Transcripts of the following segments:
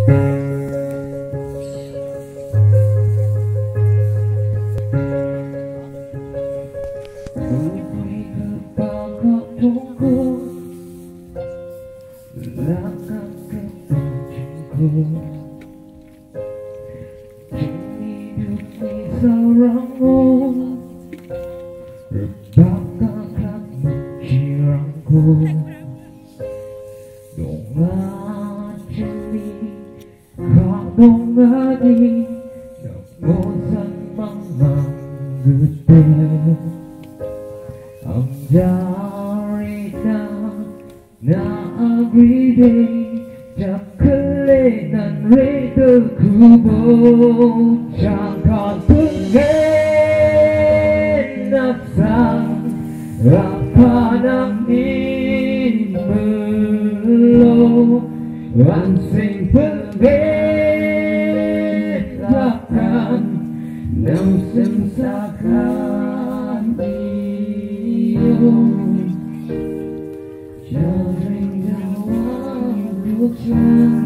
Bakal menghirangku Donga jeli Kau ngadi Namusan mamang gede Amjari na everyday Jakelenan reda kubo Jangka tengen Nasang apa nangin belum Ansing penggetakan Nang semsakan dium Jaring jawab lukian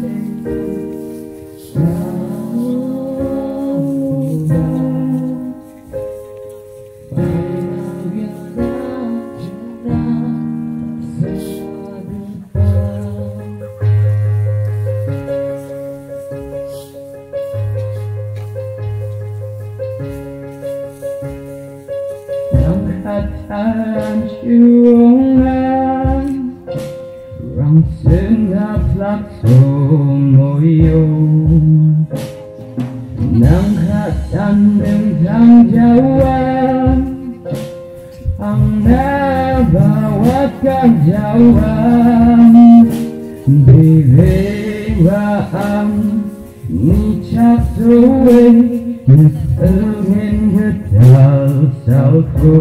Angkatan syuungan Rang sengap langsung moyo Nangkatan dengan jauhan Ang nabawakan jauhan Bibewaan Nicak suwe Ngeselin gedal salku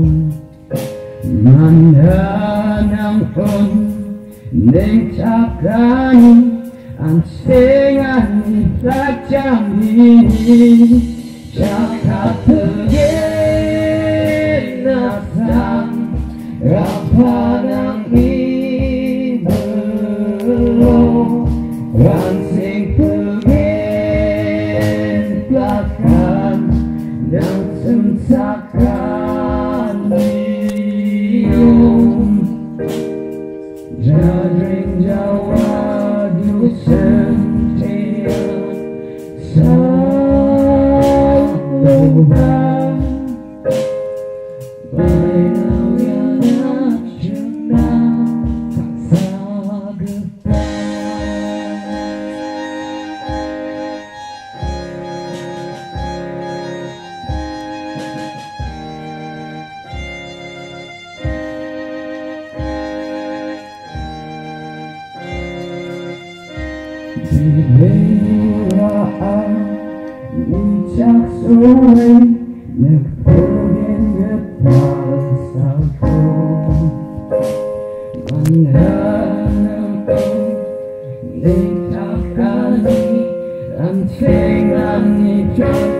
Mandanang pun Neng cakani Ansengani Lajang ini Cakap tegin Nasang Rapanang ibu Anseng tegin Belakang Dan semsakan dium Jadring Jawa Dusentian Salubang Bainaw yan at syuna Kagsagupang Dibewaan Nicak suwe Nagpugin getah salku Mandanang Nicakani Antengan Nicak